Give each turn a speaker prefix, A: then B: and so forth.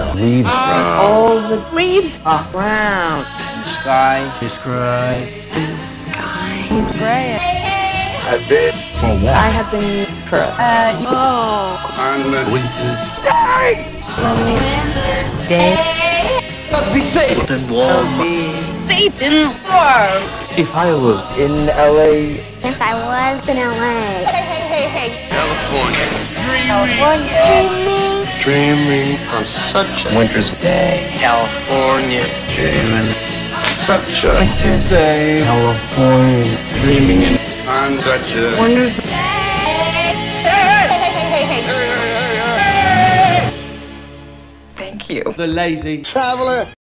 A: Leaves.
B: All the leaves are brown.
A: The sky is gray.
B: The sky is gray.
A: I've been for what?
B: I have been for
A: on the winter's day.
B: Day.
A: Be safe and warm.
B: Be safe and warm.
A: If I was in LA.
C: If I was in LA.
B: Hey.
A: California.
C: Dreaming.
A: Dreaming on such a winter's day. California. Dreaming. Such a winter's day. California. Dreaming on such a
B: Wonders.
C: Hey.
B: Thank you.
A: The lazy traveler.